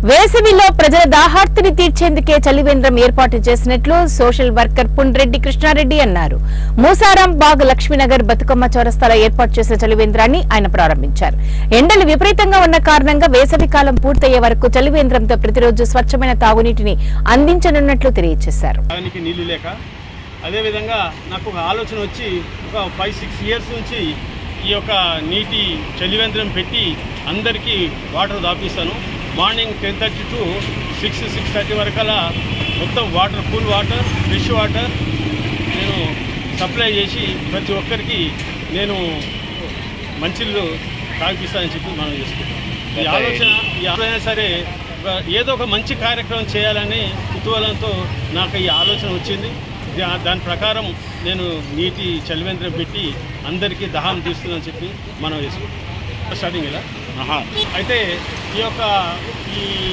వేసవిలో ప్రజల దాహార్తిని తీర్చేందుకే చలివేంద్రం ఏర్పాటు చేసినట్లు సోషల్ వర్కర్ పుండ్రెడ్డి కృష్ణారెడ్డి అన్నారు. మూసారాం బాగ్ లక్ష్మీనగర్ బతుకమ్మ చౌరస్తాలో ఏర్పాటు చేసిన చలివేంద్రాన్ని ఆయన ప్రారంభించారు. ఎండలు విపరీతంగా ఉన్న కారణంగా వేసవి కాలం పూర్తయ్యే వరకు చలివేంద్రంతో ప్రతిరోజు స్వచ్ఛమైన తాగునీటిని అందించనున్నట్లు తెలియజేశారు. అదేవిధంగా నాకు ఒక ఆలోచన వచ్చి ఒక 5-6 ఇయర్స్ నుంచి ఈ యొక్క నీటి చలివేంద్రం పెట్టి అందరికీ వాటర్ దాపిస్తాను. మార్నింగ్ 10:30 to 6-6:30 వరకల్లా మొత్తం water, cool water, fresh water నేను సప్లై చేసి ప్రతి ఒక్కరికి నేను మంచిళ్ళు తాగిపిస్తానని చెప్పి మనం చేసుకుంటాం. ఈ ఆలోచన సరే ఏదో ఒక మంచి కార్యక్రమం చేయాలని కుతూహలంతో నాకు ఈ ఆలోచన వచ్చింది. దాని ప్రకారం నేను నీటి చలివేంద్రం పెట్టి అందరికీ దాహం తీస్తుందని చెప్పి మనం వేసుకుంటాం. స్టార్టింగ్ ఇలా అయితే ఈ